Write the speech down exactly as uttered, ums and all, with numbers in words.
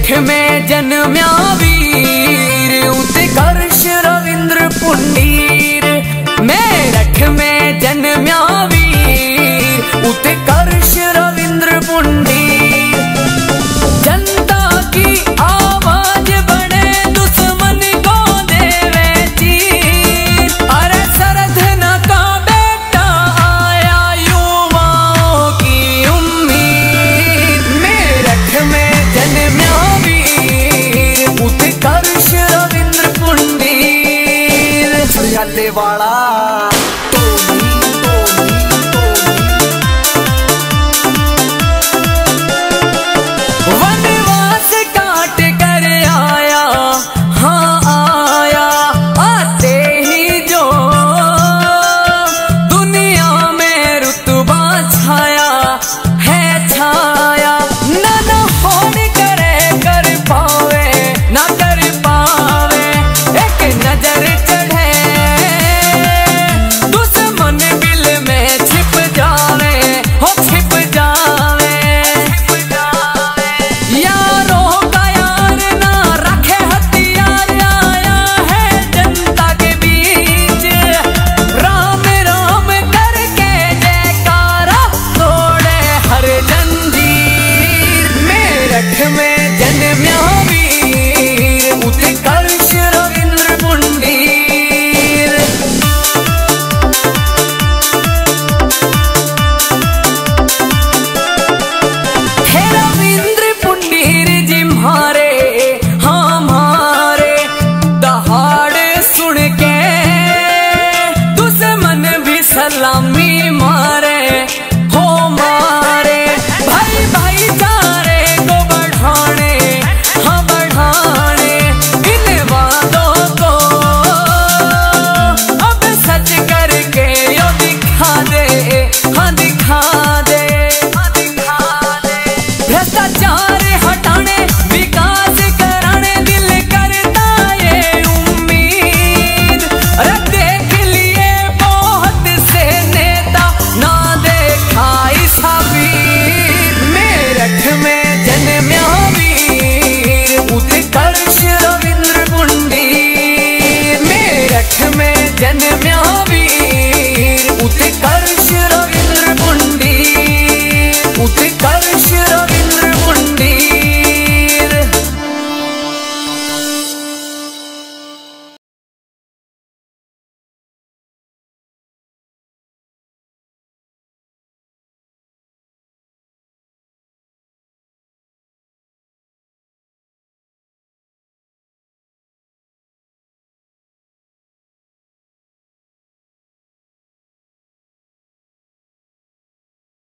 मेरठ में जन्म्या वीर उत्कर्ष रविंद्र पुंडीर। मेरठ में जन्म्या वीर उत्कर्ष रविंद्र पुंडीर। जनता की आवाज बने दुश्मन को देवे चीर। अरे सरधना का बेटा आया युवाओं की उम्मीद। मेरठ में जन्म्या वीर उत्कर्ष रविंद्र पुंडीर। छुरियाले वाला में जन्म्या वीर उत्कर्ष रविंद्र पुंडीर। हे रविंद्र पुंडीर जी म्हारे हमारे दहाड़ सुन के दुश्मन भी सलाम